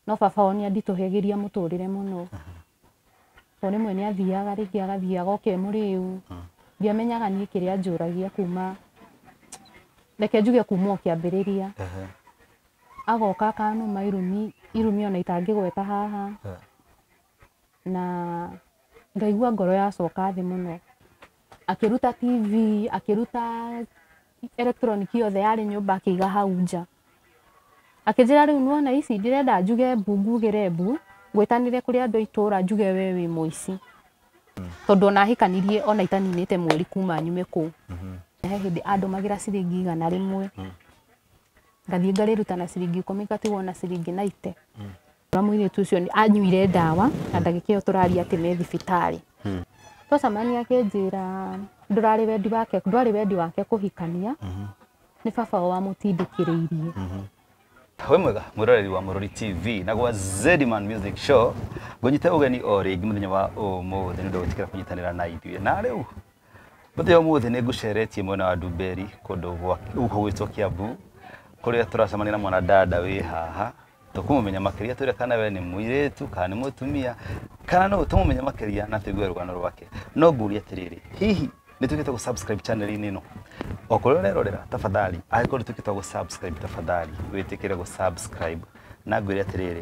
no baba wao nĩanditũhĩgĩria mũtũrĩre mũno. To rĩmwe nĩathiaga rĩngĩ agathiaga mũrĩu. Ndiamenyaga niĩ kĩrĩa anjũragia kuma reke njuge kuma kĩambĩrĩria. Agoka akanuma irumi ona itangĩgweta haha. Na ngaigua ngoro yacoka thĩ mũno. Akĩruta TV, akĩruta electronic yothe yarĩ nyũmba akĩiga hau nja. Akĩnjĩra rĩu nĩwona ici ndĩrenda njuge mbu ngugĩre mbu, ngwĩtanĩre kũrĩ andũ a itũra njuge we wĩ mũici. Tondũ ona ahikanirie ona itaninĩte mweri kuma nyume kũu. He hĩndĩ andũmagĩra ciringi 100. Ngathiĩ ngarĩruta na ciringi 10 ngatigwo na ciringi 90. Mũirĩtu ũcio anyuire ndawa na ndagĩka ĩyo tũraria atĩ me thibitarĩ. Twacemania akĩnjĩra ndwarĩ wendi wake kũhikania, nĩ baba wao wamũtindĩkĩrĩirie. We mwega mwĩroreri wa Mũrori TV na gwa Zedman Music Show ngũnyite ũgeni o rĩngĩ mũthenya wa ũmũthĩ nĩ ndagũtikĩra kũnyitanĩra na ithuĩ. Na rĩu mũthenya wa ũmũthĩ nĩ ngũceretie mwena wa Ndumberi kũndũ gwĩtwo Kiambu, kũrĩa tũracemania na mwana dada wĩ haha. Tũkũmũmenya makĩria twĩre kana we nĩ mũirĩtu kana nĩ mũtumia kana no tũmũmenya makĩria na tũigue rũgano rwake. No ngũria atĩrĩrĩ, hihi nĩ tũkĩte gũ-subscribe channel-inĩ ĩno? Okorwo ũrerorera tafadhali, angĩkorwo tũkĩte gũ-subscribe tafadhali wĩtĩkĩre gũ-subscribe. Na ngwĩre atĩrĩrĩ,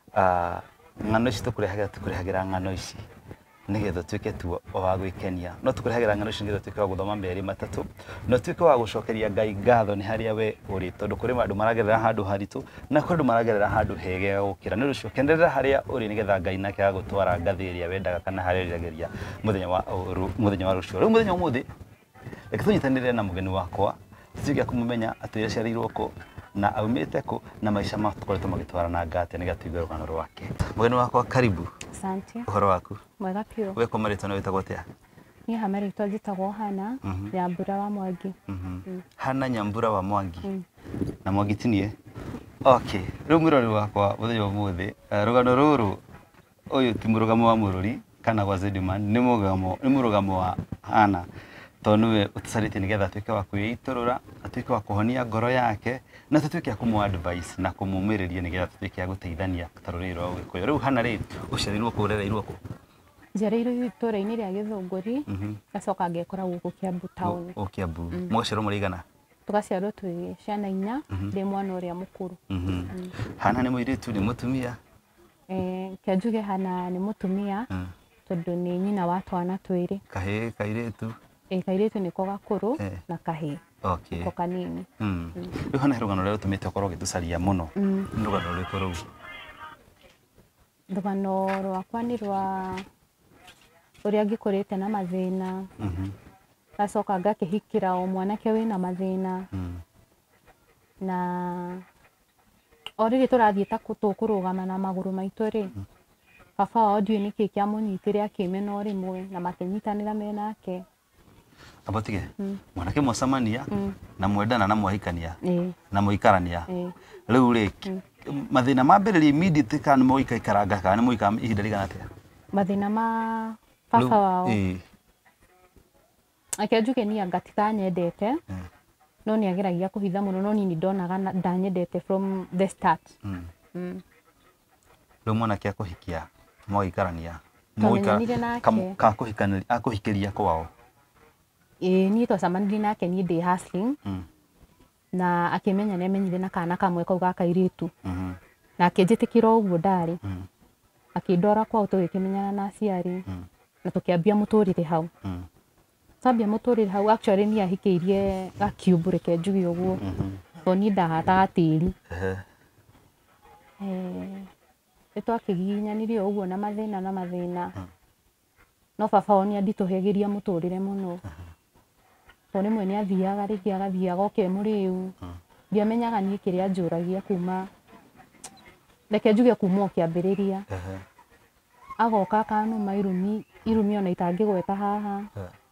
ng'ano ici tũkũrehagĩra ng'ano ici nĩgetha tuĩke tu wa gwĩkenia. No tũkũrehagĩra ng'ano ici nĩgetha tuĩke wa gũthoma merĩ matatũ na tuĩke wa gũcokeria Ngai ngatho nĩ harĩa we ũrĩ, tondũ kũrĩ andũ maragerera handũ haritũ na kũrĩ andũ maragerera handũ hega gũkĩra. Nĩ ũndũ kenerera harĩa ũrĩ nĩgetha Ngai nake agũtwara ngathĩ ĩrĩa wendaga kana harĩa ũriragĩria mũthenya wa rũciũ. Rĩu mũthenya ũmũthĩ reke tũnyitanĩre na mũgeni wakwa tuĩke kũmũmenya atĩ aciarĩirwo kũ na aumĩte kũ na maica matũkoretwo magĩtwarana ngate nĩgetha tũigue rũgano rwake. Mũgeni wakwa karibu. Asante. Ũhoro waku? Mwega biũ. We kwa marĩtwa na wĩtagwo atĩa? Niĩ ha marĩtwa njĩtagwo Hana Nyambura wa Mwangi. Hana Nyambura wa Mwangi. Na Mwangi tinie? Okay. Rĩu mwĩroreri wakwa mũthenya wa ũmũthĩ rũgano rũrũ ũyũ ti mũrũgamo wa Mũrori kana gwa Zedman, nĩ mũrũgamo wa Hana. Tondũ nĩwe ũtũcarĩtie nĩgetha atuĩke wa kwĩitũrũra, atuĩke wa kũhonia ngoro yake na tũtuĩke a kũmũ-advise na kũmũmĩrĩria nĩgetha tũtuĩke a gũteithania ta rũrĩrĩ rwa Ũgĩkũyũ. Rĩu Hana rĩ, ũciarĩirwo kũ, ũrereirwo kũ? Njiarĩirwo itũra-inĩ rĩa Gĩthũngũri, ngacoka ngekora gũkũ Kiambu town. O Kiambu. Mwaciarwo mũrĩ aigana? Tũgaciarwo twĩ ciana 4 ndĩ mwana ũrĩa mũkũrũ. Hana nĩ mũirĩtu, nĩ mũtumia? Ke njuge Hana nĩ mũtumia tondũ nĩ nyina wa twana twĩrĩ. Kahĩĩ, kairĩtu? Kairĩtu nĩko gakũrũ na kahĩĩ nĩko kanini. Rĩu Hana, rũgano rũrĩa rũtũmĩte ũkorwo ũgĩtũcaria mũno nĩ rũgano rũrĩkũ rũu? Rũgano rwakwa nĩ rwa ũrĩa ngĩkũrĩte na mathĩna, ngacoka ngakĩhikĩra o mwanake wĩna mathĩna, na o rĩrĩ tũrathiĩ ta tũkũrũgama na magũrũ maitũ rĩ, baba wao ndiũĩ nĩkĩ kĩamũnyitire akĩmena o rĩmwe na makĩnyitanĩra menake. Abotige, mwanake mwacemania na mwendana na mwahikania na mũikarania. Rĩu rĩ, mathĩna mambĩrĩria immediately kana nĩ mũikaranga kana nĩ mũikara ihinda rĩigana atĩa? Mathĩna ma baba wao ake njuge niĩ anga titanyendete, no nĩ ageragia kũhitha mũno, no niĩ ndonaga ndanyendete from the start. Rĩu mwanake akũhikia mwaikarania akũhikĩria kwao? Niĩ twacemanirie nake niĩ ndĩ hustling na akĩmenya nĩ amenyire na kana kamwe kau ga kairĩtu na akĩnjĩtĩkĩra ũguo ndarĩ, akĩndwara kwao tũgĩkĩmenyana na aciari na tũkĩambia mũtũrĩre hau. Twambia mũtũrĩre hau actually niĩ ahikĩirie Gakiumbu, reke njuge ũguo, tondũ niĩ ndahataga tĩri. Nĩ twakĩgiginyanire ũguo na mathĩna no baba wao nĩanditũhĩgĩria mũtũrĩre mũno. To rĩmwe nĩathiaga rĩngĩ agathiaga mũrĩu. Ndiamenyaga niĩ kĩrĩa anjũragia kuma reke njuge kuma kĩambĩrĩria. Agoka akanuma irumi ona itangĩgweta haha.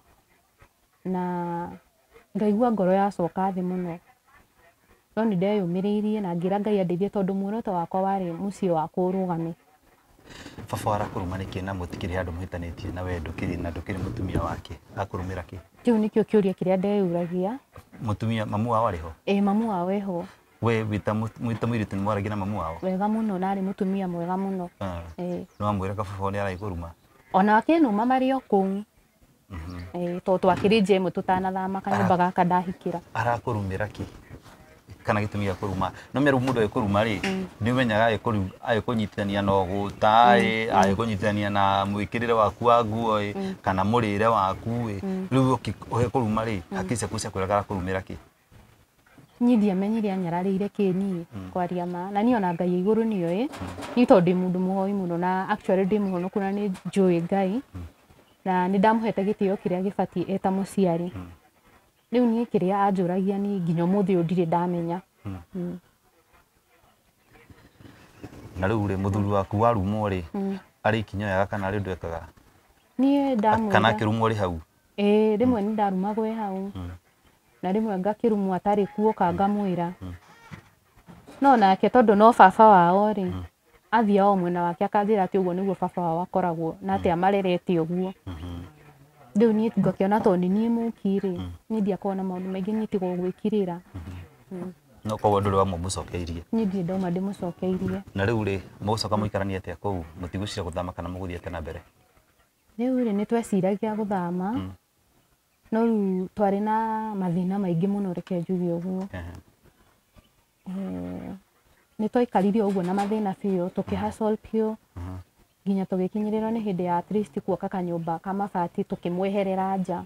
Na ngaigua ngoro yacoka thĩ mũno. No nĩ ndeyũmĩrĩirie na ngĩra Ngai andeithie tondũ muoroto wakwa warĩ mũciĩ wakwa ũrũgame. Baba arakũruma nĩkĩ na mũtikĩrĩ handũ mũhitanĩtie na we ndũkĩrĩ mũtumia wake, akũrũmĩra kĩ? Kĩu nĩkĩo kĩũria kĩrĩa ndeyũragia. Mũtumia mamu wao arĩ ho? Mamu wao eho we wita mwiritu ni mwaragia na mamu wao wega muno nari mutumia mwega muno no amwira ka baba ni araikuruma ona akinuma mari o kuu to twakirije imwe tutanathama kanyumba gaka ndahikira arakurumira ki kana gitumi gya kuruma no meru mundu ekuruma ri ni umenyaga kunyitithania no gutai kunyitithania na mwikirire waku wa nguo kana murire waku riu ukuruma ri hakise kucia kwiraga kurumira ki nyithia menyire anyararire kini kwaria ma na niona ngai iguru niyo ni tondu mundu muhoi muno na actually ndi muhonoku na ni njui ngai na ni ndamuhete gitio kiria gibati eta muciari riu ni kiria anjuragia ni nginya muthi ndire ndamenya na riu ri muthuri waku warumwo ri ari kinyo yaga kana ri ndwekaga ni ndamwira kana kirumwo ri hau rimwe ni ndarumagwe hau na rimwe ngakirumwo atari kuo kangamwira no nake tondu no baba wao ri athia o mwena wake akathira ati uguo niguo baba wao akoragwo na ati amarerete uguo riu ni ngakiona tondu ni mukiri ni ndiakona maundu maingi nyitigwo gwikirira no koguo nduri wa mucokeirie ni ndi ndauma ndimucokeirie na riu ri mugucoka muikarania atia kuu mutigucira guthama kana muguthiete na mbere riu ri ni tweciragia guthama no riu twari na mathina maingi muno reke njuge uguo ni twaikaririe uguo na mathina biu tukihustle biu nginya tugikinyirirwo ni hindi ya at least kuoka kanyumba ka mabati tukimweherera nja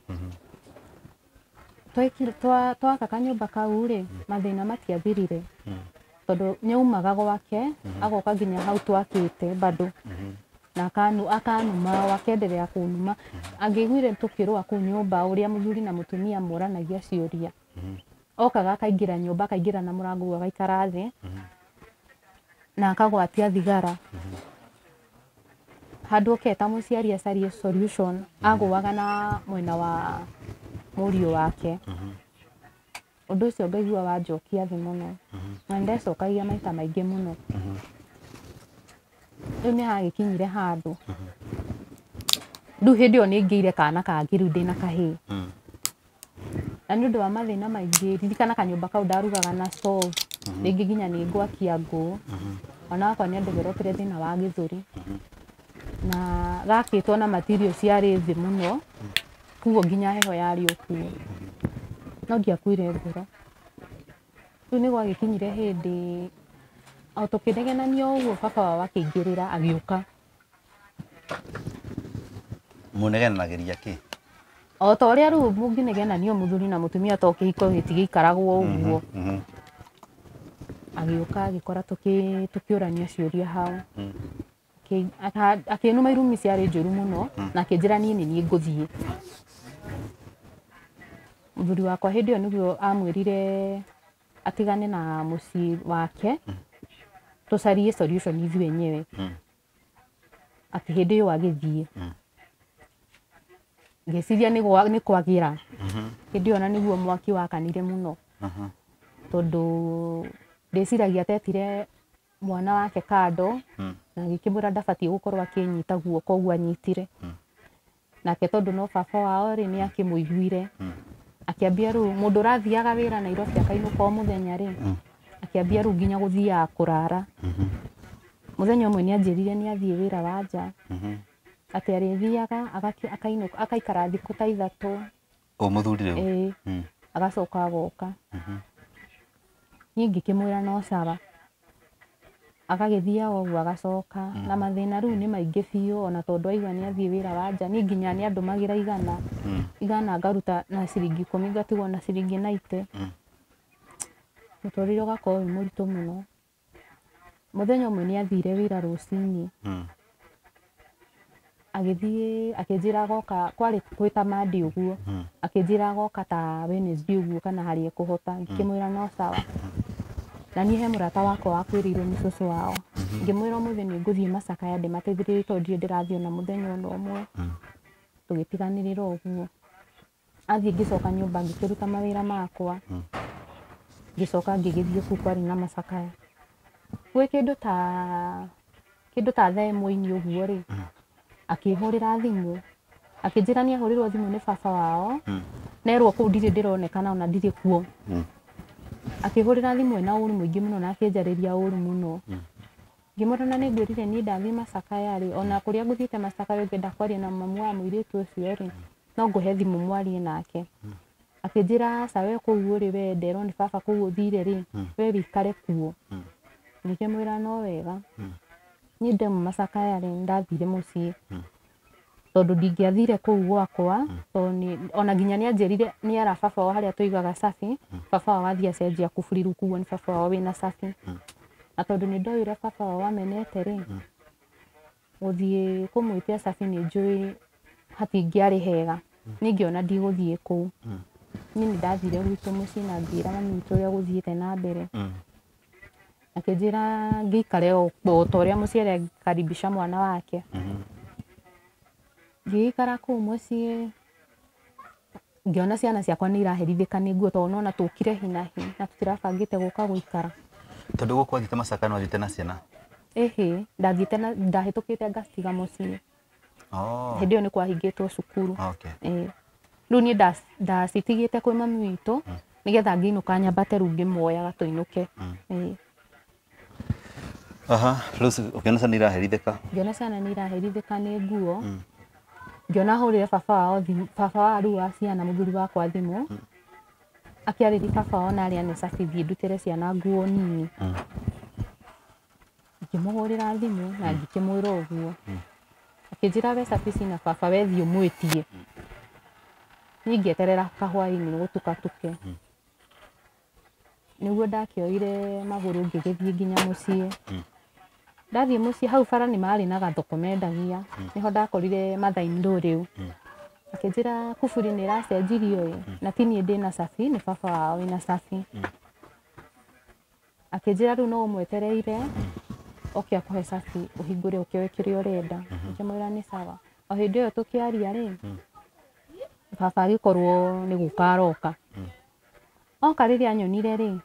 twaka kanyumba kau ri mathina matiathirire tondu nyaumaga gwake agoka nginya hau twakite bado na akanuma wakenderea kunuma angiguire tukirwa ku nyumba uria muthuri na mutumia moranagia ciuria okaga akaingira nyumba akaingira na murango agaikara thi na akagwatia thigara handu keta muciari acarie solution agwaga na mwena wa murio wake undu ucio ngaigua wanjokia thi muno na ndecokagia maita maingi muno riu ni hagikinyire handu riu hindi o ningiire kana kangi riu ndina kahii na ni undu wa mathina maingi ririkana kanyumba kau ndarugaga na stove ringi nginya ni ngwakia nguu ona wakwa ni andegerokire thina wa githuri na gakitwo na material ciari thi muno kuguo nginya heho yari okuo no ndiakuire ngoro riu ni gwagikinyire hindi o tukinegenania uguo baba wao akingirira agiuka munegenagiria ki o ta uria riu munginegenania muthuri na mutumia to kihiko gitigikaragwo uguo agiuka agikora tukiurania ciuria hau akinuma irumi ciari njuru muno na akinjira ni nguthie muthuri wakwa hindi iyo niguo amwirire atigane na mucii wake tucarie solution ithu wenyewe ati hindi iyo agithie ngeciria ni kwagira hindi iyo na niguo mwaki wakanire muno tondu ndeciragia atetire mwana wake kando na gikimwira ndabatie gukorwo akinyita guoko koguo anyitire nake tondu no baba wao ri ni akimuiguire akiambia riu mundu rathiaga wira Nairobi akainuka o muthenya ri akiambia riu nginya guthia kurara muthenya umwe ni anjirire ni athie wira wa nja ati arithiaga akainuka akaikara thiku ta 3 o muthuri riu agacoka agoka ni ngikimwira no sawa akagithia oguo agacoka na mathina riu ni maingi biu ona tondu aigua ni athie wira wa nja ni nginya ni andumagira igana ngaruta na ciringi 10 ngatigwo na ciringi 90 muturire ugakorwo wi muritu muno muthenya umwe ni athire wira rucini agithie akinjira agoka kwari gwita mandi uguo akinjira agoka ta Wednesday uguo kana hari ekuhota ngikimwira no sawa na ni he murata wakwa wakwirirwo ni cucu wao ngimwira umuthi ni nguthie Macakaya ndimateithiririe tondu ndirathio na muthenya ono umwe tugitiganirira uguo athie ngicoka nyumba ngikiruta mawira makwa ngicoka ngigithie ku kwari na Macakaya gwi kindu ta thaa imwe-ini uguo ri akihurira thimu akinjira ni ahurirwo thimu ni baba wao nerwo kuu ndiri ndironekana ona ndiri kuo akihurira thimu ena uru muingi muno na akienjariria uru muno ngimura na ningwirire ni ndathi Macakaya ri ona kuria nguthiite Macakaya ngenda kwaria na mamu wa muiritu ucio ri no nguhe thimu mwarie nake akinjira sawe kuu uri we ndero ni baba kuu uthire ri we wikare kuo ngikimwira no wega ni nde Macakaya ri ndathire mucii tondu ndingiathire kuu gwakwa to ni ona nginya ni anjirire ni ara baba wao haria tuigaga cabi baba wao athia cenjia kuburiru kuo ni baba wao wina cabi na tondu ni ndoire baba wao amenete ri guthie kumwitia cabi ni njui hatingiari hega ningiona ndiguthie kuu ni ndathire gwitu mucii na ngira mami witu uria guthiite na mbere akijira ngikare o toria muciere karibisha mwana wake ngikara kuu mucii ngiona ciana ciakwa ni iraherithika ni nguo tondu nona tukire hinahi na tutirabangite guka guikara tondu guko thite Macakaya no thite na ciana ndathiite na ndahitukite ngacitiga mucii hindi iyo ni kwahingitwo cukuru riu ni ndacitigite kwi mami witu nigetha ngiinuka nyambate riu ngimoyaga tuinuke riu ukiona ciana iraherithika ngiona ciana ni iraherithika ni nguo ngiona hurire baba wao baba wa riu wa ciana muthuri wakwa thimu akiariri baba wao na aria ni cabi thie ndutire ciana nguo nini ngimuhurira thimu na ngikimwira uguo akinjira we cabi cina baba we thie umwitie ni ngieterera kahwaini gutukatuke niguo ndakioire maguru ngigithie nginya mucii ndathie mucii hau bara ni mari na gathoko mendagia niho ndakorire mathaindu riu akinjira kuburi ni iracenjirio na tini ndina cabi ni baba wao wina cabi akinjira riu no umwetereire oke akuhe cabi uhingure ukioe kiria urenda ngimwira ni sawa o hindi iyo tukiaria ri baba agikorwo ni gukaroka oka riria anyonire ri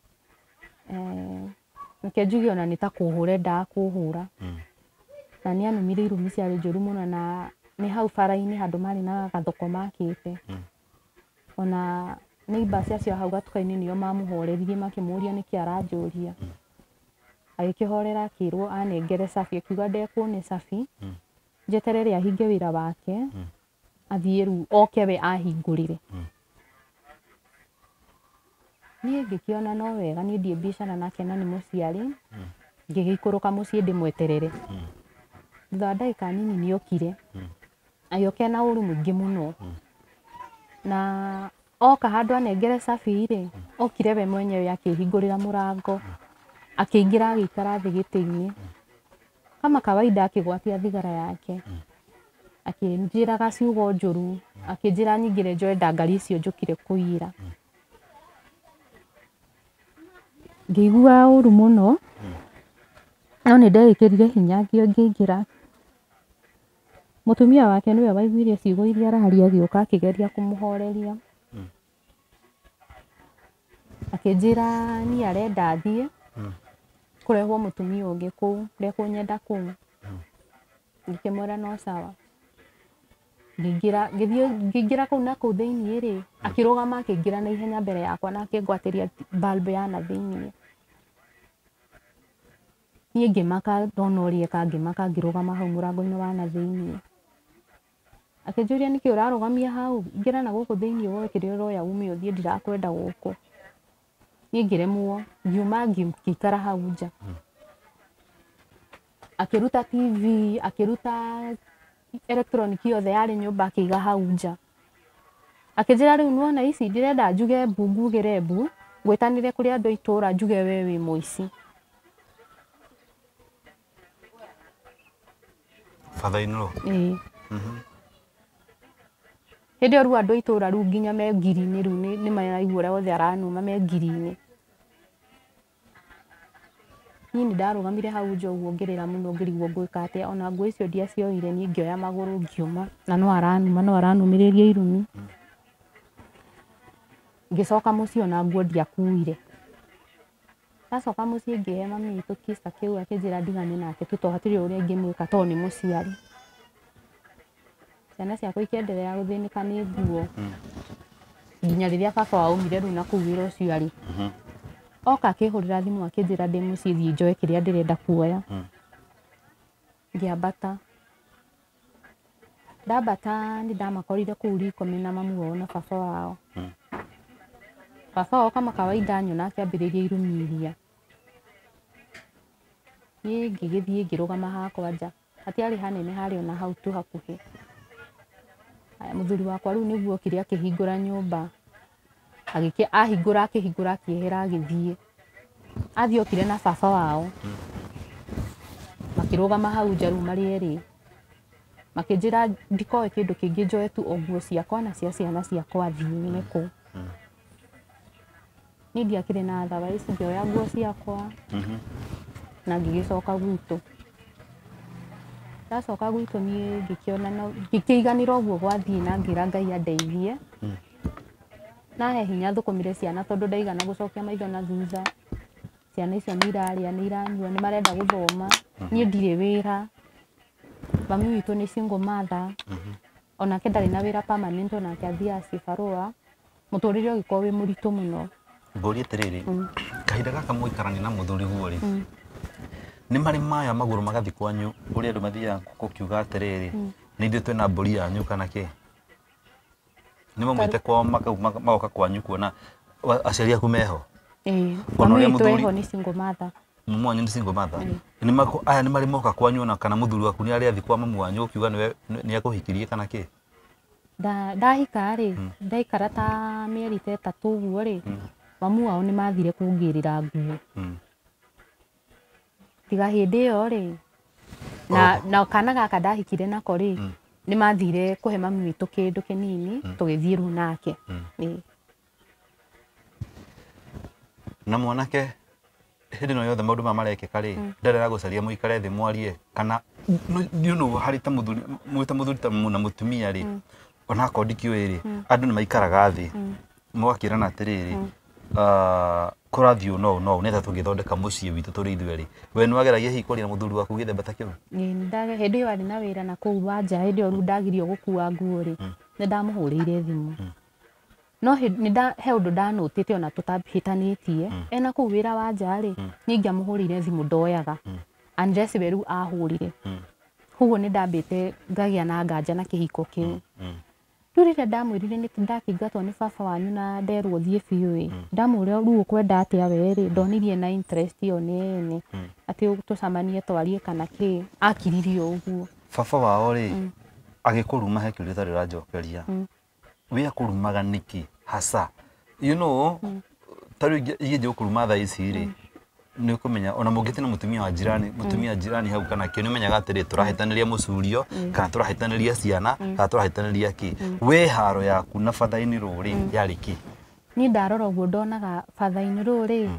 nke njuge ona nitakuhure ndakuhura na ni anumire irumi ciari njuru muno na ni hau bara-ini handu mari na gathoko makite ona neighbors acio hau gatuka-ini nio mamuhoreririe makimuria niki aranjuria agikihorera akirwo anengere cabi akiuga ndekuone cabi njeterere ahinge wira wake athie riu oke we ahingurire nie ngikiona no wega nie ndie mbicana nake na ni muciari ngigikuruka mucii ndimweterere thutha wa ndagika nini ni okire agioka na uru muingi muno na oka handu anengere cabi ri okire we mwenyewe akihingurira murango akiingira agikara thi giti-ini kama kawaida akigwatia thigara yake akinjiraga ciugo njuru akinjira nyingire njoe ndangari icio njukire kuira ngigua uru muno no ni ndegikirire hinya ngingira mutumia wake niwe waiguire ciugo iria araria agioka akigeria kumuhoreria akinjira ni arenda thie kurehwo mutumia ungi kuu ndekunyenda kuu ngikimwira no sawa ngingira kuu na kuu thiini ri akirugama akingira na ihenya mbere yakwa na akingwatiria bulb ya na thiini nie ngimaka ndona uria ngimaka ngirugama hau murango-ini wa na thiini akinjuria niki urarugamia hau ngira na guku thiini woe kiria uroya ume uthie ndirakwenda guku nie ngiremwo ngiuma ngikara hau nja akiruta TV akiruta electronic yothe yari nyumba akiga hau nja akinjira riu nuona ici ndirenda njuge mbu ngugire mbu ngwitanire kuri andu itura njuge we wi muici father-in-law hindi iyo riu andu itura riu nginya me ngiri-ini riu ni maraigua uria wothe aranuma me ngiri-ini ni ndarugamire hau nja uguo ngirira muno ngirigwo ngwika atia ona nguo icio ndiacioire ni ngioya maguru ngiuma na no aranumiriria irumi ngicoka mucii ona nguo ndiakuire ndacoka mucii ngihe mami witu kisa kiu akinjira ndigane nake to hatiri uria ngimwika to ni muciari ciana ciakwa ikiendelea guthinika ni nguo nginya riria baba waumire riu na kuu wira ucio ari oka akihurira thimu akinjira ndi mucii thii njoe kiria ndirenda kuoya ngiambata ndambata ni ndamakorire kuu riko mena mamu wao na baba wao baba wao kama kawaida nyona akiambiriria irumiria ni ngigithie ngirugama hakwa nja hatiari hanene hari ona hau tu hakuhi aya muthuri wakwa riu niguo kiria akihingura nyumba ahingura akihera agithie athie okire na baba wao makirugama hau nja riu mari eri makinjira ndikoe kindu kingi njoe tu o nguo ciakwa na cia ciana ciakwa thiine ku ni ndiakire na otherwise ngioya nguo ciakwa na ngigicoka gwitu ndacoka gwitu nie ngikiona no ngikiiganira uguo gwathie na ngira Ngai andeithie nahe hinya thukumire ciana tondu ndaigana gucokia maitho na thutha ciana icio ni iraria ni iranyua ni marenda guthoma nie ndire wira mami witu ni single mother onake ndari na wira permanent onake athia cibarua muturire ugiko wi muritu muno mburi atiriri kahinda gaka muikarani na muthuri guori ni mari maya maguru magathi kwanyu uri andu mathia kukiuga atiriri ni ithu twina mburi yanyu kana ki ni mamwite kwa magoka kwanyu kuona aciari aku meho mami witu eho ni single mother mamu wanyu ni single mother ni mako aya ni mari moka kwanyu na kana muthuri waku ni ari athi kwa mamu wanyu ukiuga ni akuhikirie kana ki ndahika ri ndaikara ta mieri 3 uguo ri mamu wao ni mathire kungirira nguo tiga hindi iyo ri na kana gaka ndahikire nako ri ni mathire kuhe mami witu kindu kinini tugithie ru nake na mwanake hindi no yothe maundu marekeka ri ndarera gucaria muikare thi mwarie kana hari ta muthuri mwita muthuri ta na mutumia ri ona kodikio iri andu ni maikaraga thi mwakirana atiriri kurathio no neta tungithondeka mucii witu turi ithueri we ni wageragia hikori na muthuri waku githemba kiu ndage hindi iyo ari na wira na kuu wanja hindi iyo ndagirio gukua nguo ri ni ndamuhurire thimu no he undu ndanutite ona tutambihitanitie ena kuu wira wanja ri ningiamuhurire thimu ndoyaga unless weru ahurire hugo ni ndambite ngagia na nganja na kihiko kiu rurire ndamwirire ni ndakingatwo ni baba wanyu na nderwo thie biu ndamure ru ukwenda atia we ri ndonirie na interest yo nene ati tucamanie twarie kana ki akiririe uguo baba wao ri agikuruma he kiuria tari rajokeria we akurumaga niki hasa you know tari ige ukuruma tha ici ri ni kumenya ona mungite na mutumia wa jirani hau kana ki ni menyaga atiri turahitaniria mucurio kana turahitaniria ciana kana turahitaniria ki we haro yaku na fathaini ruri yari ki ni ndarora uguo ndonaga fathaini ruri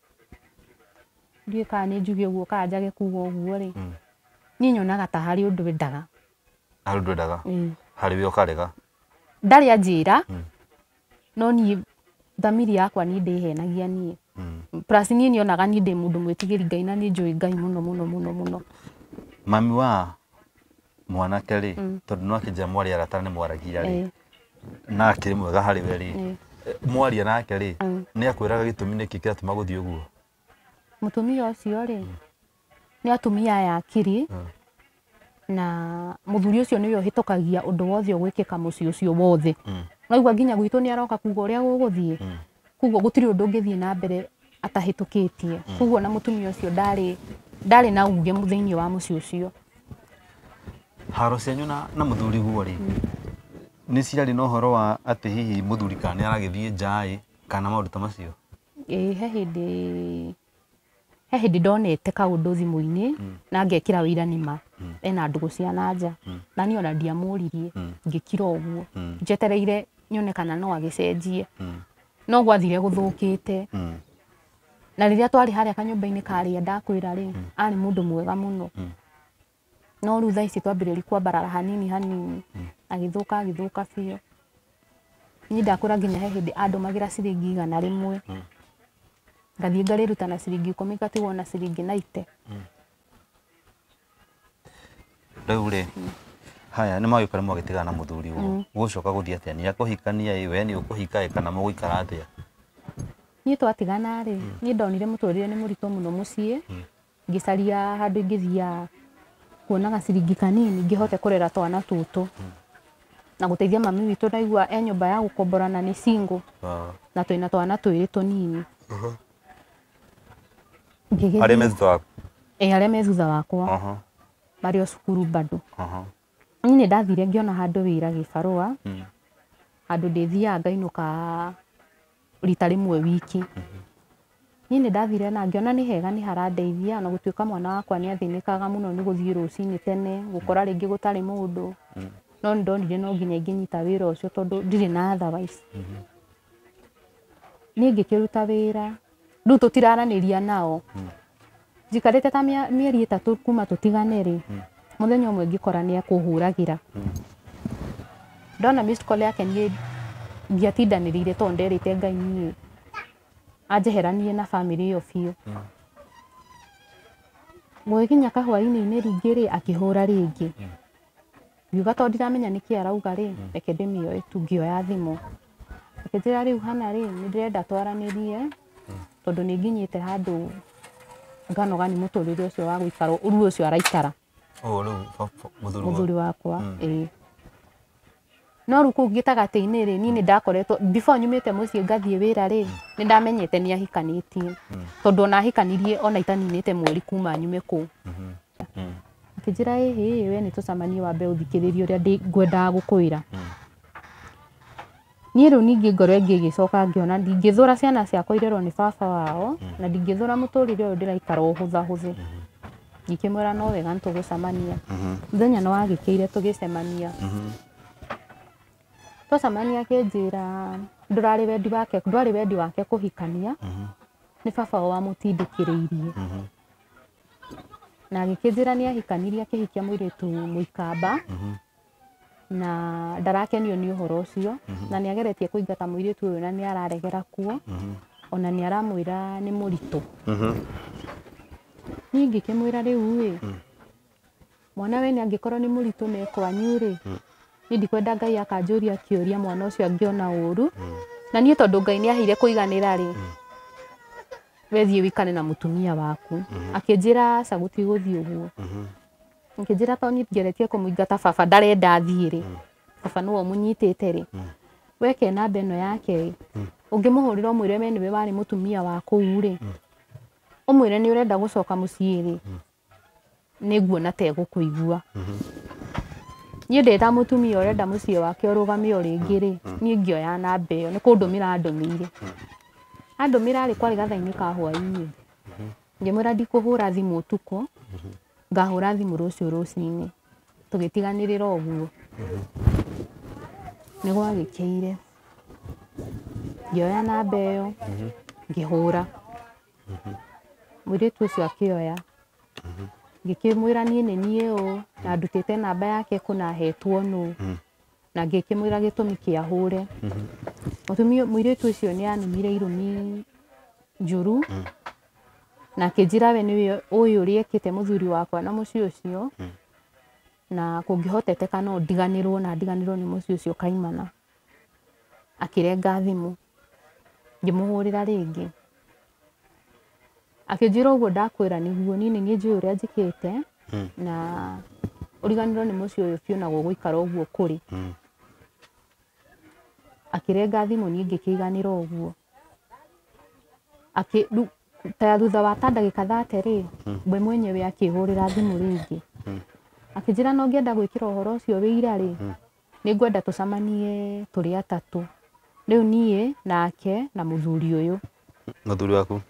ndie kana ni njuge uguo ka njage kuga uguo ri ni nyonaga ta hari undu wendaga hari we ukarega ndari anjira no ni thamiri yakwa ni ndihenagia nie plus ni nionaga ni ndi mundu mwitigiri Ngai na ni njui Ngai muno mami wa mwanake ri tondu no akija mwari aratara ni mwaragia ri na akiri mwega hari we ri mwari nake ri ni akwiraga gitumi niki kiratuma guthii uguo mutumia ucio ri ni atumia ya akiri na muthuri ucio niwe uhitukagia undu wothe gwikika mucii ucio wothe naigua nginya gwitu ni aroka kuga uria guguthie kugo gutiri undu ungithie na mbere atahitukitie kugo na mutumia ucio ndari na uge muthiini wa mucii ucio haro cianyu na muthuri guori ni ciari no horo wa ati hihi muthuri kana aragithie njai kana maundu ta macio he hindi ndonete kaundu thimu-ini na ngekira wira nima ena ndugu cia nanja na ni ona ndiamuririe ngikira uguo njetereire nyone kana no agicenjie no gwathire guthukite na riria twari haria kanyumba-ini karia ndakwira ri ari mundu mwega muno no ru thaa ici twambiririe kwambarara hanini agithuka biu ni ndakwira nginya he hindi andu magira ciringi 100 ngathie ngariruta na ciringi 10 ngatigwo na ciringi 90 riu ri haya ni magikore mwagitigana na muthuri guo gucoka guthie atia ni akuhikania we ni ukuhika kana muguikara atia Niĩ twatigana rĩ, niĩ ndonire mũtũrĩre nĩ mũritũ mũno mũciĩ, ngĩcaria handũ ingĩthia kuona gaciringi kanini ngĩhote kũrera twana tũtũ. Na gũteithia mami witũ ndaigua nyũmba ya gũkombora na nĩ single. Na twĩna twana twĩrĩ tũnini. Arĩa me thutha waku? Arĩa me thutha wakwa. Marĩ o cukuru bado. Niĩ nĩ ndathire ngĩona handũ wĩra gĩbarũa. Handũ ndĩthiaga ngainũka rita rĩmwe wiki. Niĩ nĩ ndathire na ngĩona nĩ hega nĩ harandeithia na gũtuĩka mwana wakwa nĩ athĩnĩkaga mũno nĩ gũthiĩ rũcinĩ tene, gũkora rĩngĩ gũtarĩ mũndũ. No nĩ ndonire no nginya ingĩnyita wĩra ũcio tondũ ndirĩ na otherwise. Niĩ ngĩkĩruta wĩra, rĩu tũtiraranĩria nao. Njikarĩte ta mĩeri 3 kuma tũtigane rĩ, mũthenya ũmwe ngĩkora nĩ ekũhũragĩra. Ndona missed call yake niĩ ndiatindanĩrĩire tondũ nderĩte Ngai niĩ anjeheranie na family ĩyo biũ. Gũgĩkinya kahwainĩ rĩngĩ rĩ, akĩhũra rĩngĩ. Ngiuga tondũ ndiramenya nĩkĩ arauga rĩ, reke ndĩmĩoe tu, ngĩoya thimũ. Akĩnjĩra rĩu hana rĩ, nĩ ndĩrenda twaranĩrie tondũ nĩ nginyĩte handũ nganoga nĩ mũtũrĩre ũcio wa gũikara ũru ũcio araikara. Rĩu Mũthuri wakwa. No rĩu kũu gĩtagatĩ-inĩ rĩ, niĩ nĩ ndakoretwo before nyumĩte mũciĩ ngathiĩ wĩra rĩ, nĩ ndamenyete nĩ ahikanĩtie. Tondũ ona ahikanirie ona itaninĩte mweri kuma nyume kũu. Akĩnjĩra ĩhĩ we nĩ tũcemanie wambe ũthikĩrĩrie ũrĩa ngwendaga gũkwĩra. Niĩ rĩu ningĩ ngoro ĩgĩcoka ngĩona ndingĩthũra ciana ciakwa irerwo nĩ baba wao na ndingĩthũra mũtũrĩre ũyũ ndĩraikara ũhũthahũthĩ. Ngĩkĩmwĩra no wega nĩ tũgũcemania. Mũthenya nĩ wagĩkĩire tũgĩcemania. Twacemania akĩnjĩra ndwarĩ wendi wake kũhikania, nĩ baba wao wamũtindĩkĩrĩirie. Na agĩkĩnjĩra nĩ ahikanirie akĩhikia mũirĩtu Mũikamba na ndarakenio nĩ ũhoro ũcio na nĩ ageretie kũingata mũirĩtu ũyũ na nĩ araregera kuo ona nĩ aramwĩra nĩ mũritũ. Niĩ ngĩkĩmwĩra rĩu mwana we nĩ angĩkorwo nĩ mũritũ me kwanyu rĩ, niĩ ndikwenda Ngai akanjũria kĩũria mwana ũcio angĩona ũru. Na niĩ tondũ Ngai nĩ aheire kũiganĩra rĩ, wethiĩ wikare na mũtumia waku. Akĩnjĩra aca gũtigũthiĩ ũguo. Akĩnjĩra tondũ niĩ ngeretie kũmũingata baba ndarenda thiĩ rĩ, baba nĩwe ũmũnyitĩte rĩ, weke namba ĩno yake ũngĩmũhũrĩra ũmwĩre we nĩwe warĩ mũtumia wa kũu rĩ, ũmwĩre nĩ ũrenda gũcoka mũciĩ rĩ, nĩ nguona ta egũkũigua. Niĩ ndĩ ta mũtumia ũrenda mũciĩ wake ũrũgame o rĩngĩ rĩ, niĩ ngĩoya namba ĩyo nĩ kũndũmĩra andũmĩire. Andũmĩra rĩ kwarĩ gathaa-inĩ ka hwainĩ. Ngĩmwĩra ndikũhũra thimũ ũtukũ, ngahũra thimũ rũciũ rũcinĩ. Tũgĩtiganĩrĩra ũguo. Nĩ gwagĩkĩire. Ngĩoya namba ĩyo, ngĩhũra. Mũirĩtu ũcio akĩoya. Ngĩkĩmwĩra niĩ nĩ niĩ ũũ na ndutĩte namba yake kũna hetwo nũ. Na ngĩkĩmwĩra gĩtũmi kĩa hũre. Mũirĩtu ũcio nĩ anumire irumi njũru na akĩnjĩra we nĩwe ũĩ ũrĩa ekĩte mũthuri wakwa na mũciĩ ũcio na kũngĩhoteteka no ndiganĩrwo na ndiganĩrwo nĩ mũciĩ ũcio kaimana. Akĩrenga thimũ. Ngĩmũhũrĩra rĩngĩ. Akĩnjĩra ũguo ndakwĩra nĩguo niĩ nĩ njũĩ ũrĩa njĩkĩte na ũriganĩrwo nĩ mũciĩ ũyũ biũ na gũgũikara ũguo kũrĩ. Akĩrenga thimũ niĩ ngĩkĩiganĩra ũguo. Ta thutha wa ta ndagĩka 30 rĩ, we mwenyewe akĩhũrĩra thimũ rĩngĩ. Akĩnjĩra no ngĩenda gwĩkĩra ũhoro ũcio wĩira rĩ, nĩ ngwenda tũcemanie tũrĩ atatũ. Rĩu niĩ nake na mũthuri ũyũ. Mũthuri waku?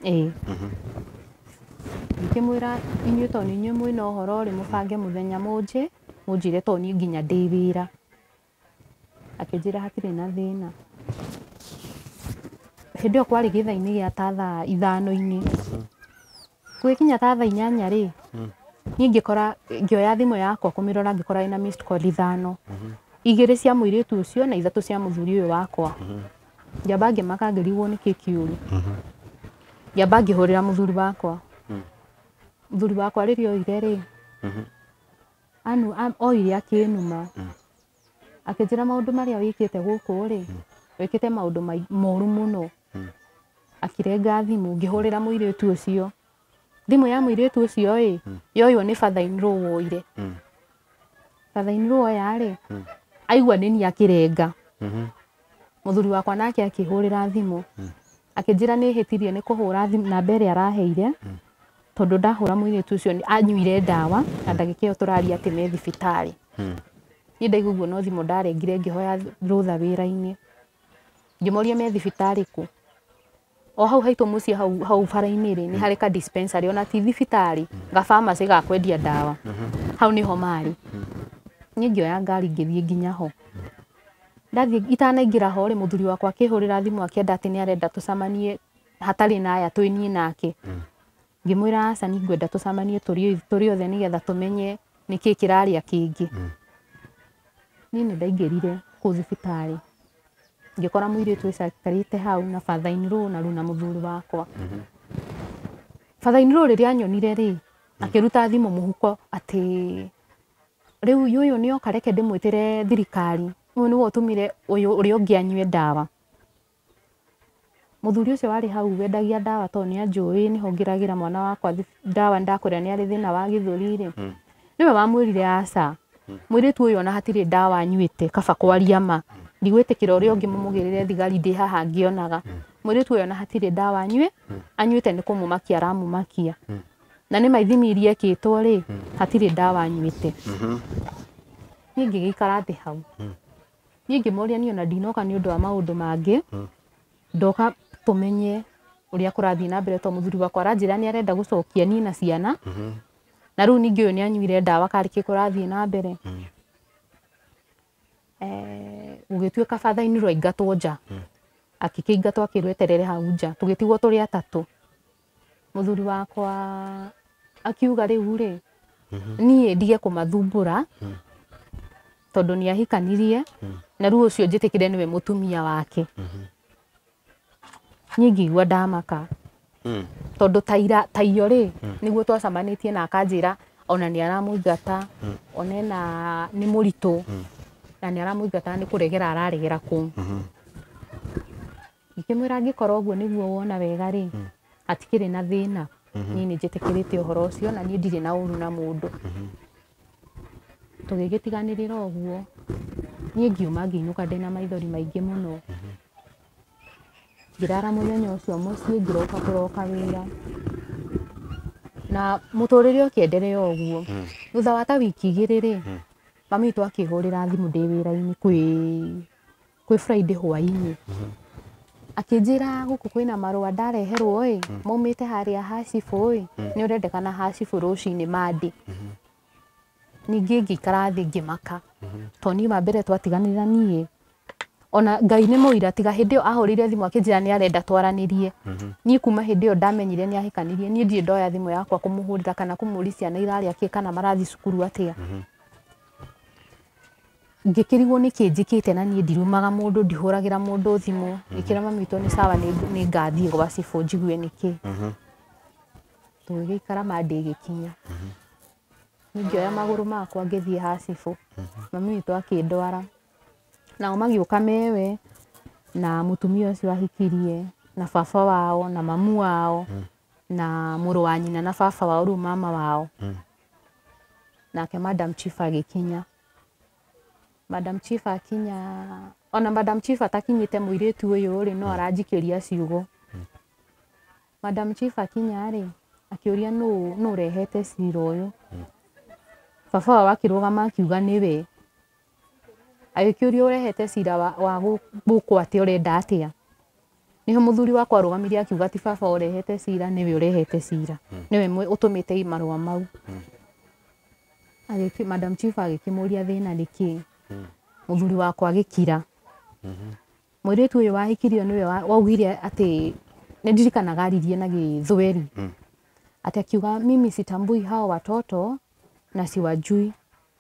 Ngĩkĩmwĩra inyuĩ tondũ inyuĩ mwĩna ũhoro rĩ mũbange mũthenya mũnjĩre tondũ niĩ nginya ndĩ wĩra. Akĩnjĩra hatirĩ na thĩna. Hĩndĩ ĩyo kwarĩ gĩthaa-inĩ gĩa ta thaa 5:00. Gũgĩkinya ta thaa 8 rĩ, niĩ ngĩoya thimũ yakwa kũmĩrora ngĩkora ĩna missed call 5. 2 cia mũirĩtu ũcio na 3 cia mũthuri ũyũ wakwa. Ngĩamba ngĩmaka ngĩrigwo nĩkĩ kĩũru. Ngĩamba ngĩhũrĩra mũthuri wakwa. Mũthuri wakwa rĩrĩa oire rĩ, oire akĩnuma. Akĩnjĩra maũndũ marĩa wĩkĩte gũkũ rĩ, wĩkĩte maũndũ moru mũno. akirenga thimu ngihurira muiretu ucio thimu ya muiretu ucio yoyo ni father-in-law woire father-in-law yari aigua nini akirenga muthuri wakwa nake akihurira thimu akinjira ni hitirie ni kuhura thimu na mbere araheire tondu ndahura muiretu ucio anyuire ndawa na ndagika iyo turaria ati me thibitari ni ndaiguo no thimu ndarengire ngihoya rutha wira-ini ngimoria me thibitari ku o hau haitu mucie hau bara-ini ri ni hari ka dispensary ona ti thibitari ga pharmacy ga kwendia ndawa hau niho mari ni ngioya ngari ngithie nginya ho ndathie itanaingira ho ri muthuri wakwa akihurira thimu akienda ati ni arenda tucamanie hatari na aya twinie nake ngimwira aca ni ngwenda tucamanie turi othe nigetha tumenye niki kiraria kingi ni ndaingirire ku thibitari ngikora muiretu ucio akikarite hau na father-in-law na runa muthuri wakwa father-in-law riria anyonire ri akiruta thimu muhuko ati riu yuyu ni oka reke ndimwitire thirikari uyu niwe utumire uyu uri ungi anyue ndawa muthuri ucio wari hau wendagia ndawa to ni anjui niho ngiragira mwana wakwa ndawa ndakwira ni ari thina wa githuri ri niwe wamwirire aca muiretu uyu ona hatire ndawa anyuite kaba kwaria ma ndigwitikira uri ungi mumugirire thigari ndi haha ngionaga muiretu uyu ona hatire ndawa anyuite ni kumumakia aramumakia na ni maithimi iria ekitwo ri hatire ndawa anyuite ni ngigikara thi hau ni ngimoria ni ona ndinoka ni undu wa maundu mangi ndoka tumenye uria kurathie na mbere to muthuri wakwa aranjira ni arenda gucokia ni na ciana na riu ningi uyu ni anyuire ndawa kariki kurathie na mbere gugituika father-in-law aingatwo nja akikingatwo akirweterere hau nja tugitigwo turi atatu muthuri wakwa akiuga riu ri nie ndige kumathumbura tondu ni ahikanirie na riu ucio njitikire niwe mutumia wake ni ngigua ndamaka tondu taio ri niguo twacamanitie na akanjira ona ni aramuingata onena ni muritu na ni aramuingata ni kuregera araregera ku ngikimwira ngikorwo guo niguo wona wega ri atikire na thina ni njitikirite uhoro ucio na ni ndire na uru na mundu tugigitiganirira oguo ni ngiuma ngiinuka ndina maithori maingi muno ngirara muthenya ucio mucii ngiroka kuroka wira na muturire ukienderea oguo thutha wa ta wiki igiri ri mami tu akihurira thimu ndi wira-ini kwi Friday hwaini akinjira guku kwina marua ndareherwo maumite haria hacifu ni urendekana hacifu rucini mandi ningi ngikara thi ngimaka to ni mbere twatiganira nie ona Ngai ni muira tiga hindi yo ahurire thimu akinjira ni arenda twaranirie ni kuma hindi yo ndamenyire ni ahikanirie ni ndie ndoya thimu yakwa kumuhurira kana kumurisia na irari akie kana marathi cukuru atia ngikirigwo ni kinjikite na nie ndirumaga mundu ndihuragira mundu thimu ikira mami to ni sawa ni ngathie gwa cifu njigue niki tugikara mandi gikinya ngioya maguru makwa ngithie ha cifu mami to akindwara na magiuka mewe na mutumia ucio ahikirie na baba wao na mamu wao na muru wa nyina na baba wao ru mama wao nake madam chief agikinya madam chief akinya ona madam chief atakinyite muiretu uyu ri no aranjikiria ciugo madam chief akinya ri akiuria no rehete cira uyu baba wao akirugama akiuga niwe agikiuria urehete cira wa gukwa ati urenda atia niho muthuri wakwa arugamirie akiuga ati baba urehete cira niwe urehete cira niwe utumite marua mau agiki madam chief agikimuria thina niki muthuri wakwa agikira muiretu uyu wahikirio niwe waugire ati nindirikanaga aririe na githweri ati akiuga mimi sitambui hao watoto na siwajui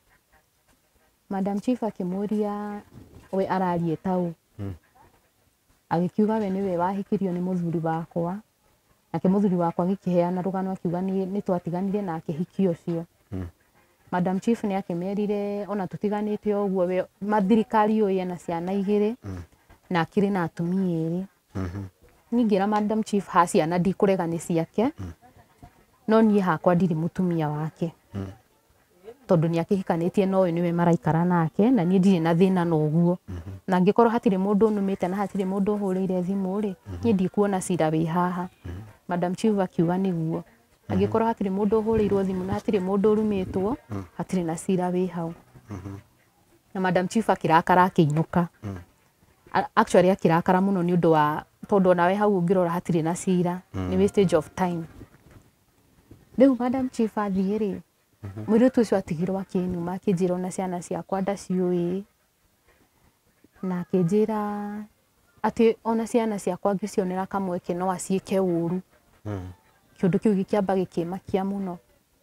madam chief akimuria we ararie tau agikiuga we niwe wahikirio ni muthuri wakwa nake muthuri wakwa agikiheana rugano akiuga ni twatiganire na akihikio cio madam chief ni akimerire ona tutiganite oguo we mathirikari uyu na ciana igiri na akiri na atumia eri ningira Madam Chief ha ciana ndikurega ni ciake no nie hakwa ndiri mutumia wake tondu ni akihikanitie no we niwe maraikara nake na nie ndiri na thina no guo na ngikorwo hatire mundu numite na hatire mundu hurire thimu ri nie ndikuona cira wi haha Madam Chief akiuga niguo angikorwo hatire mundu hurirwo thimu na hatire mundu rumitwo hatire na cira wi hau na Madam Chief akirakara akiinuka actually akirakara muno ni undu wa tondu nawe hau ngirora hatire na cira ni wastage of time riu Madam Chief athiiri mwirutu ucio atigirwo akinuma akinjira na ciana ciakwa ndaciui na akinjira ati ona ciana ciakwa ngicionera kamweke no aciike uru kiundu kiu gikiamba gikimakia muno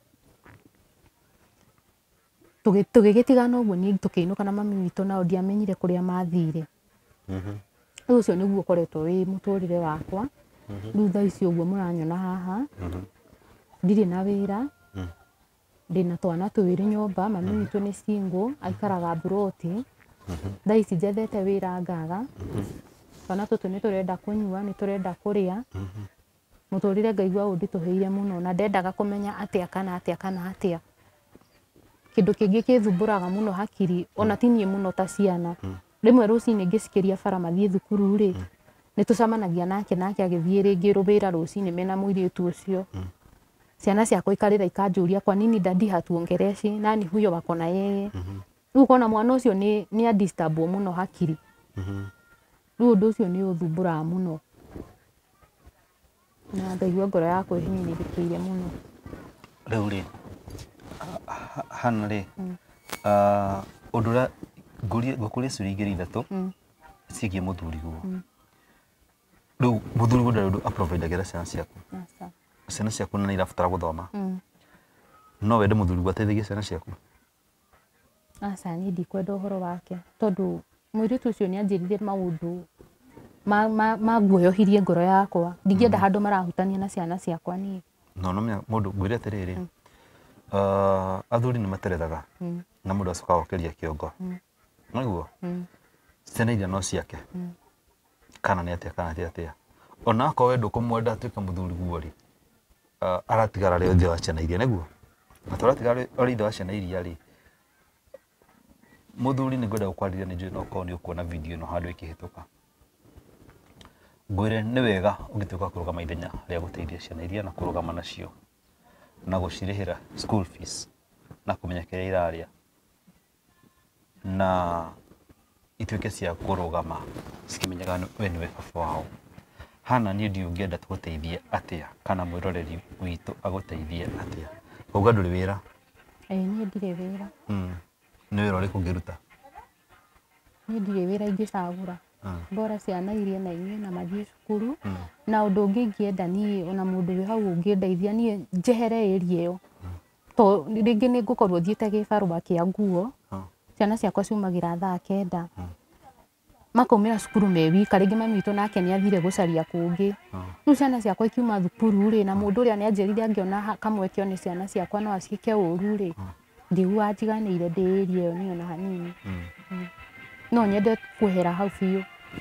tugigitigana uguo ni tukiinuka na mami witu nao ndiamenyire kuria mathire ucio niguo koretwo wi muturire wakwa riu thaa ici uguo muranyona haha ndiri na wira ndina twana tuwiri nyumba mami witu ni single aikaraga buroti thaa ici njethete wira ngaga twana tutu ni turenda kunyua ni turenda kuria muturire ngaigua undituheire muno na ndendaga kumenya atia kana atia kindu kingi kithumburaga muno hakiri ona tinie muno ta ciana rimwe rucini ngicikiria bara mathie thukuru ri nitucamanagia nake agithie ringi rubira rucini mena muiritu ucio ciana ciakwa ikarira ikanjuria kwa nini dadi hatuongereshi nani huyo wako na yeye riu kona mwana ucio ni a disturb muno hakiri riu undu ucio ni uthumburaga muno na ndaigua ngoro yakwa ihinyirikiire muno riu ri hana ri undu ra ngukuria ciuria igiri ithatu ciigie muthuri guo riu muthuri guo ndari undu aprovidagira ciana ciaku ciana ciaku na irabatara guthoma no wende muthuri guo ateithagie ciana ciaku aca ni ndikwenda uhoro wake tondu mwiritu ucio ni anjirire maundu maguoyohirie ngoro yakwa ndingienda handu marahutania na ciana ciakwa ni no mundu ngwire atiriri athuri ni materethaga na mundu acokaga okeria kiongo niguo ciana iria no ciake kana ni atia ona akorwo we ndukumwenda atuike muthuri guo ri aratigara ri uthe wa ciana iria niguo na turatigara ri ithe wa ciana iria ri muthuri ni ngwenda gukwariria ni njui no korwo ni ukuona video ino handu ikihituka ngwire ni wega ungituika kurugama ithenya ria guteithia ciana iria na kurugama nacio na gucirihira school fees na kumenya kiria iraria na ituike cia kurugama cikimenyaga we niwe baba wao hana ni ndio ungienda tuguteithie atia kana mwiroreri witu aguteithie atia uga nduri wira ni ndire wira ni wira uri kungiruta ni ndire wira ingicagura bora ciana iria na inyuĩ na mathie cukuru na undu ungi ngienda ni ona mundu wi hau ungindeithia ni njehere area iyo to ringi ni ngukorwo thiete gibarua kia nguo ciana ciakwa ciumagira thaa 9 makomera cukuru me wika ringi mami witu nake ni athire gucaria kungi riu ciana ciakwa ikiuma thukuru ri na mundu uria ni anjerire angiona kamwekio ni ciana ciakwa no acike uru ri ndigua njiganire ndi area iyo ni ona hanini no nyende kuhera hau biu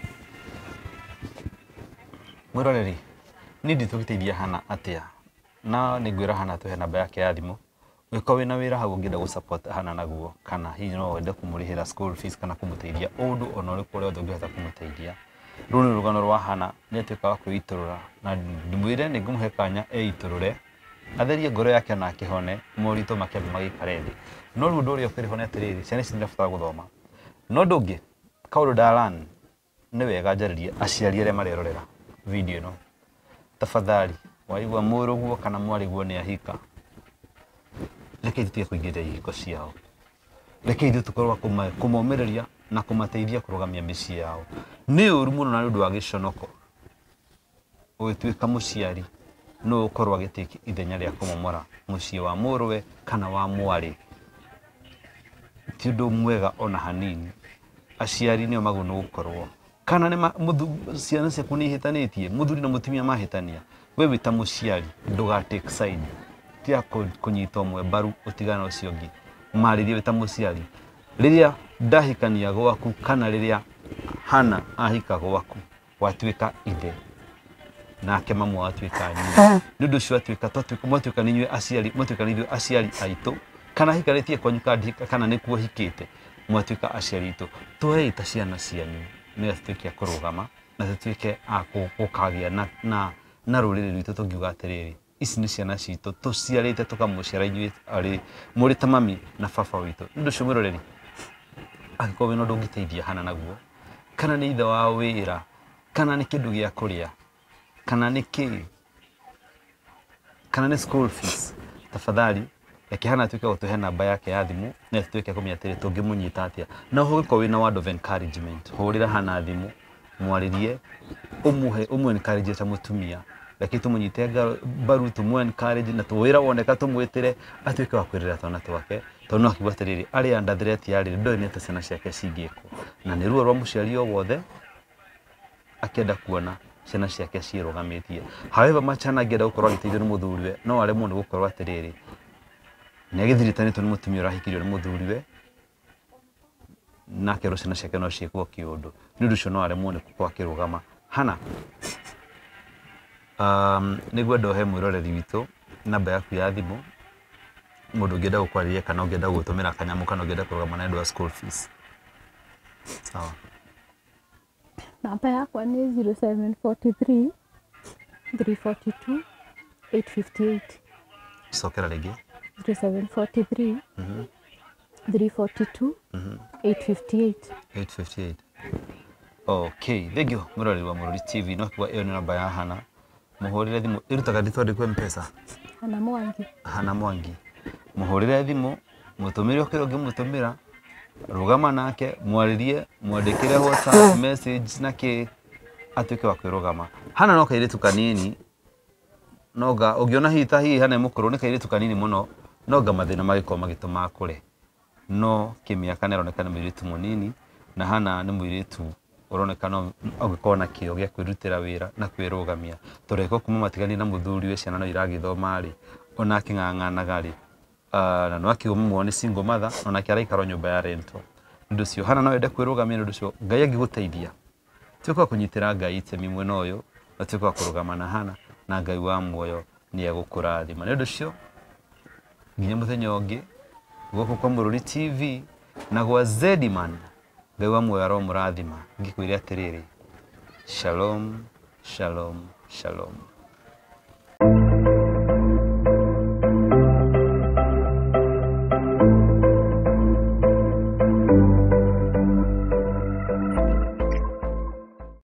mwiroreri ni nditugiteithia hana atia na ni ngwira hana tuhe namba yake ya thimu wiko wina wira hau ngienda gu support hana naguo kana hihi no wende kumurihira school fees kana kumuteithia undu ona uriku ria ungihota kumuteithia runi rugano rwa hana ni atuika wa kwiturura na ndimwire ni ngumuhe kanya eiturure atherie ngoro yake na akihone moritu makiambi magikare thi no riu ndu ria ukirihone atiriri ciana ici nirabatara guthoma no ndungi kaundu ndaran ni wega njaririe aciari aria marerorera video ino tafadhali waigua muruguo kana mwariguo ni ahika reke tutige kuingiria ihiko ciao reke ithu tukorwo kumomereria na kumateithia kurugamia micii yao ni uru muno na ndu wa giconoko ugituika muciari no ukorwo agitiki ithenya ria kumomora mucii wa muruwe kana wa mwari ti undu mwega ona hanini aciari nio magunu gukorwo kana ni ciana ciaku ni ihitanitie muthuri na mutumia mahitania we wita muciari nduga take side tia kunyitwo mwe baru utigana ucio ngi maririe wita muciari riria ndahikania gwaku kana riria hana ahika gwaku watuika ithe nake mamu watuika nyina nundu cio atuika twatuika ninywe aciari mwatuika nithwe aciari aitu kana hikaritie kwanyu kana nikuo hikite mwatuika aciari itu tuwe ita ciana cianyu ni atuike kurugama na tutuike akukagia na ruriri rwitu tungiuga atiriri ici ni ciana citu tuciarite tukamuciara inywe ari muri ta mami na baba witu nundu cio mwiroreri angiko we no ndungiteithia hana naguo kana ni ithe wa wira kana ni kindu gia kuria kana ni ki kana ni school fees tafadhali yakihana tuike gutuhe namba yake ya thimu na tuike kumiatiri tungimunyita atia na hugiko wina word of encouragement hurira hana thimu mwaririe umwe encourage ta mutumia lakini tumunyite baru tumwe encourage na tuwira woneka tumwitire atuike wa kwirira twana twake tono akigwatiriri ari anda threat yari ndo ni tasana ciake cingiko na ni ruo rwa muciari o wothe akenda kuona ciana ciake cirugamitie however machana angenda gukorwo agiteithio ni muthuriwe no ari mundu gukorwo atiriri ni agithiritanitwo ni mutumia urahikirio ni muthuriwe nake ro ciana ciake no ciikwo kiundu ni ndu cio no ari mundu gukorwo akirugama hana niguo ndohe mwiroreri witu namba yaku ya thimu mundu ngenda gukwariria kana ngenda gutumira kanyamu kana ngenda kurugama na ndo school fees sawa namba yakwa ni 0743 342 858 sokera rigi 0743 342 858 okay thank you mwiroreri wa Murori TV no kwa iyo ni namba ya hana muhurire thimu irutaga nditwandikwe mpesa hana mwangi muhurire thimu mutumire okiro ngimutumira rugama nake mwaririe mwandikire WhatsApp message nake atuike wa kwirugama hana no kairitu kanini noga ugiona hita hihi hana mukuru ni kairitu kanini muno noga mathina magiko magituma kure no kimiaka neronekana mwiritu munini na hana ni mwiritu uronekana agikona kio gya kwirutira wira na kwirugamia tureko kuma matigani na muthuriwe ciana no iragithoma ri ona king'ang'anaga ri na no akiumwo ni single mother ona kiaraikaro nyumba ya rento ndu cio hana no ende kwirugamia ndu cio ngai agiguteithia tuko kunyitira ngai itemi mwena uyu na tuko kurugama na hana na ngai wa muoyo ni agukurathima ndu cio nginya muthenya ungi goko kwa Murori TV na gwa Zediman ngai wa muoyo aro murathima ngikwira atiriri shalom shalom shalom